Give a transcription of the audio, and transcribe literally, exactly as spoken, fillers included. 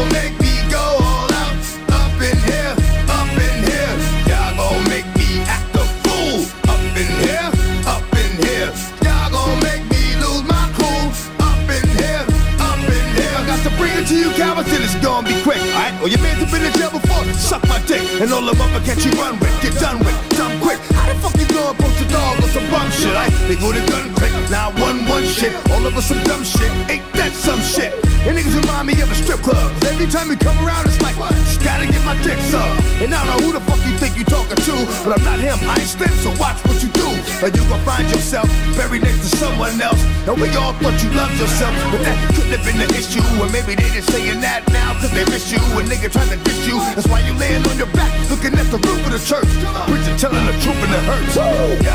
gon' make me go all out. Up in here, up in here. Y'all gon' make me act a fool. Up in here, up in here. Y'all gon' make me lose my cool. Up in here, up in here. I got to bring it to you, cowards, and it's gon' be quick. Alright, well your man's have been in jail before. Suck my dick, and all the mother can't you run with. Get done with, done quick. How the fuck you gonna approach a dog with some bum shit? I they go to gun quick, now one one shit. All of us some dumb shit, ain't that some shit? And niggas remind me of a strip club. Every time you come around, it's like, what? Just gotta get my dick sucked. And I don't know who the fuck you think you talking to, but I'm not him, I ain't Slim, so watch what you do. Or you gon' find yourself buried next to someone else. And we all thought you loved yourself, but that couldn't have been the issue. Or maybe they just saying that now cause they miss you. A nigga trying to diss you, that's why you laying on your back, looking at the roof of the church. Preacher telling the truth and it hurts.